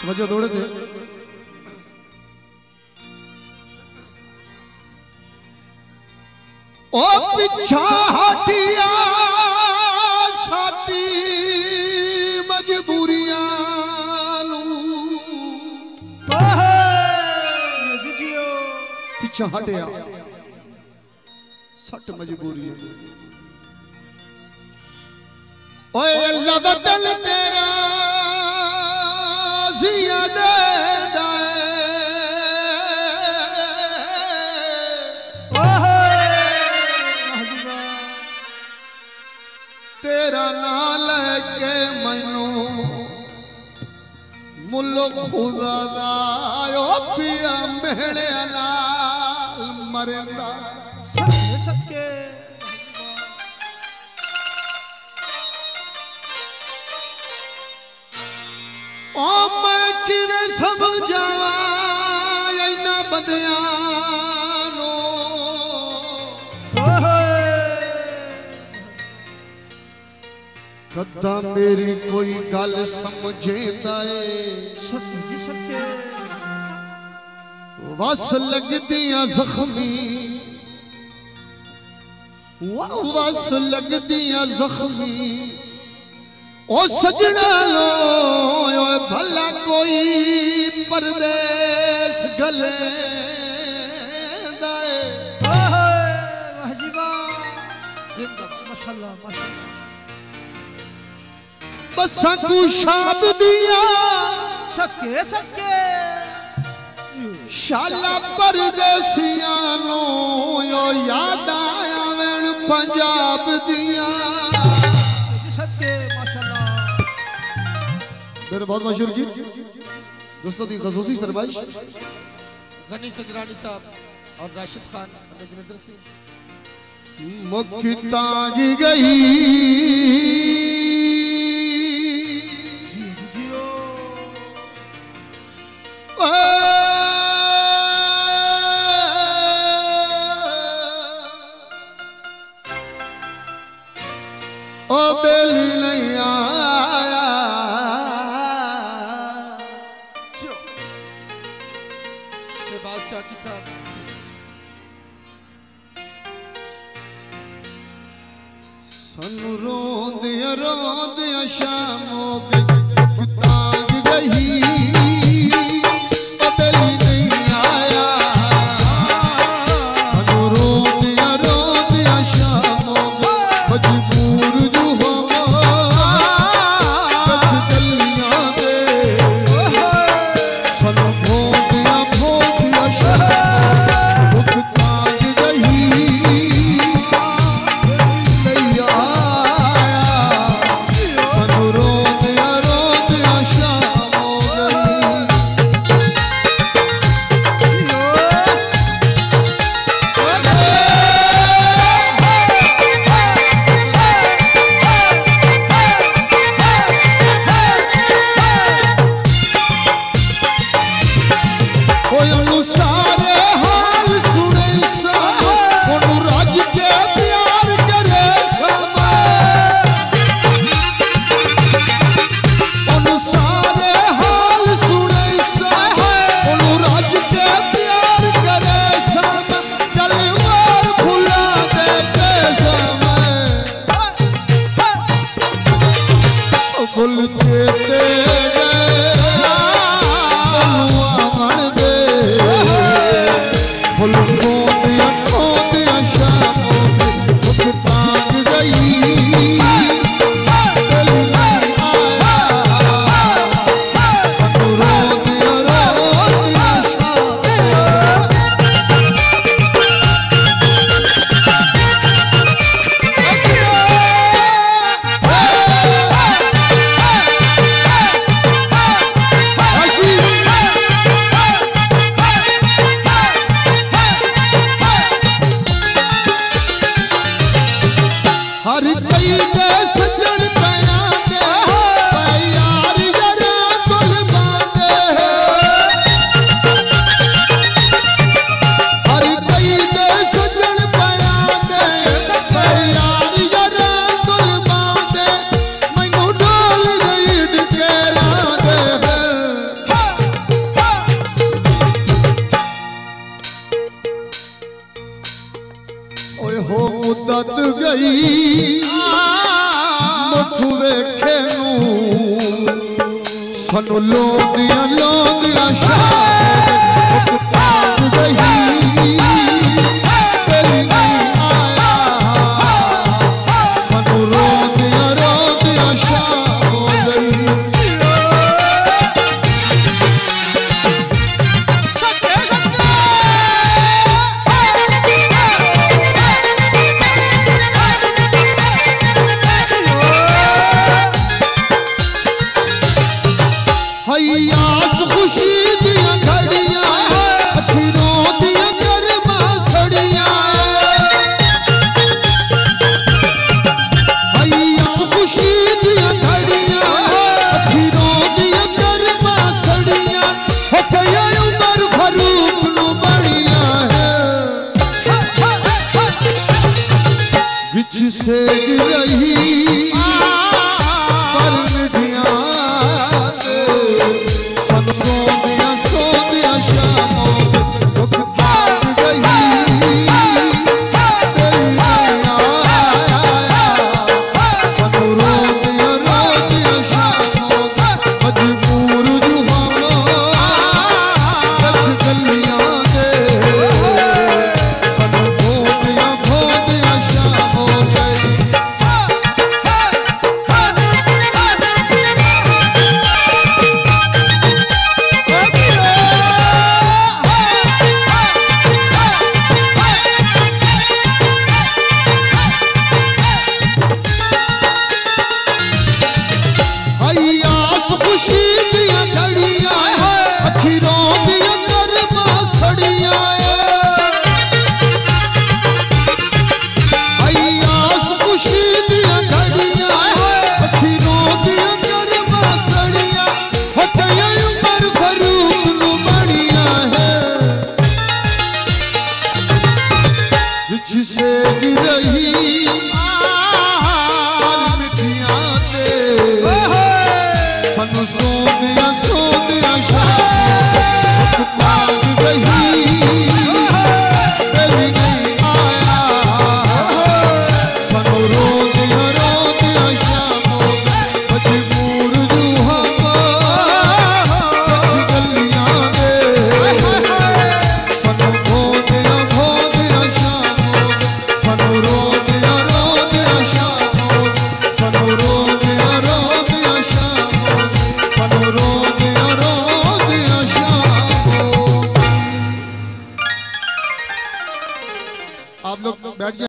वजह दौड़े थे ओ पिछा हटिया साडी मजबूरियां पिछा हटिया सट मजबूरी ओए अल्लाह बदल तेरा जिया दे तेरा नाम लेके मैनू मुल्लो खुदा दा ओ पिया मेहणे नाल मरदा सके ओ मैं किवें समझावा इन्हां बंदियां नू कदा मेरी कोई गल समझेंदा है वस लगदियां जख्मी वस लगदियां जख्मी ओ सजना लो भला कोई परदेस गले बसा कुशाब दिया सके सके शाला परदेसियां नो यो याद आया वैन पंजाब दिया मेरे बहुत मशहूर गीत दोस्तों की खसूसी फरमाइश गनी संगरानी साहब और राशिद खान की नजर से मुखी तांगी गई ओ बेली नहीं आया शहबाज चाकी साहब सानू रोंदिया शाम हो गई तांग गई सानू लोंदियां शाम गई तेरी नहीं आया सानू रोंदियां शाम गई आस खुशी दिया घड़ियां अखिरों दिया गरमा सड़ियां आस खुशी दिया घड़ियां अखिरों दिया गरमा सड़ियां होया उमर फरूक नु बड़ियां है विच से रही पर मिठियां सोदिया शामों दुख भाग गई तेरी नहीं आया सानू रोदियां शामों मजबूर जुहां गलियां दे सानू भोदियां शामों गई आस खुशी दिया घड़ियां अखिरों दिया गरमा सड़ियां आस खुशी दिया घड़ियां अखिरों दिया गरमा सड़ियां होया उमर फरूक नु बड़ियां है विच से रही मिठियां दे सानू सोदियां शाम भाग गई तेरी नहीं आया सानू रोदियां शाम मजबूर जुहां गलियां दे सानू भोदियां शाम सानू रोदियां शाम सानू रोदियां शाम आप लोग बैठ जाए।